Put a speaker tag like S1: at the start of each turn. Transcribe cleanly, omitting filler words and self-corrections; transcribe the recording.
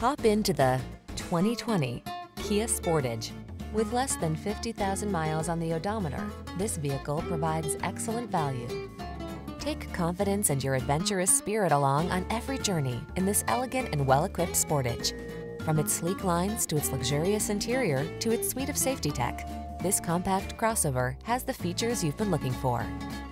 S1: Hop into the 2020 Kia Sportage. With less than 50,000 miles on the odometer, this vehicle provides excellent value. Take confidence and your adventurous spirit along on every journey in this elegant and well-equipped Sportage. From its sleek lines to its luxurious interior to its suite of safety tech, this compact crossover has the features you've been looking for.